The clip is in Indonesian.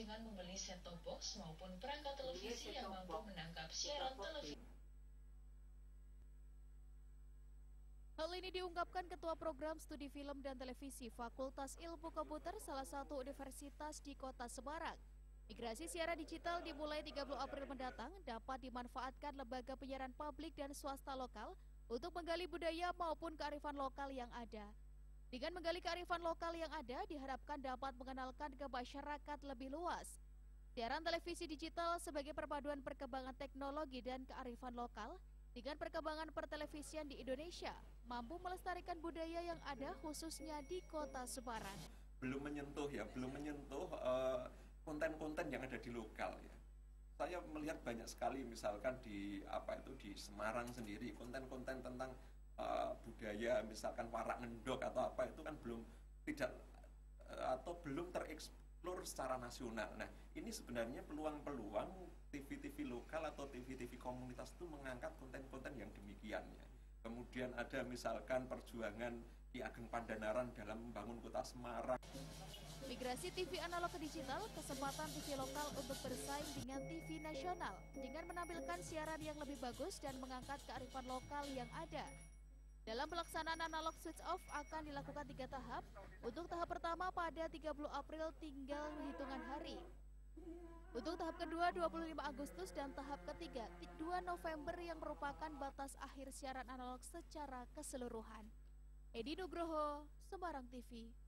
dengan membeli set-top box maupun perangkat televisi yang mampu menangkap siaran televisi. Hal ini diungkapkan Ketua Program Studi Film dan Televisi Fakultas Ilmu Komputer salah satu universitas di Kota Semarang. Migrasi siaran digital dimulai 30 April mendatang dapat dimanfaatkan lembaga penyiaran publik dan swasta lokal untuk menggali budaya maupun kearifan lokal yang ada. Dengan menggali kearifan lokal yang ada, diharapkan dapat mengenalkan ke masyarakat lebih luas. Siaran televisi digital sebagai perpaduan perkembangan teknologi dan kearifan lokal dengan perkembangan pertelevisian di Indonesia, mampu melestarikan budaya yang ada khususnya di Kota Semarang. Belum menyentuh konten-konten yang ada di lokal ya. Saya melihat banyak sekali misalkan di Semarang sendiri konten-konten tentang budaya, misalkan warak ngendok atau apa itu kan belum tereksplor secara nasional. Nah, ini sebenarnya peluang-peluang TV-TV lokal atau TV-TV komunitas itu mengangkat konten-konten yang demikian ya. Kemudian ada misalkan perjuangan Ki Ageng Pandanaran dalam membangun kota Semarang. Migrasi TV analog ke digital, kesempatan TV lokal untuk bersaing dengan TV nasional dengan menampilkan siaran yang lebih bagus dan mengangkat kearifan lokal yang ada. Dalam pelaksanaan analog switch off akan dilakukan 3 tahap. Untuk tahap pertama pada 30 April tinggal hitungan hari. Untuk tahap kedua 25 Agustus dan tahap ketiga 2 November yang merupakan batas akhir siaran analog secara keseluruhan. Edi Nugroho, Semarang TV.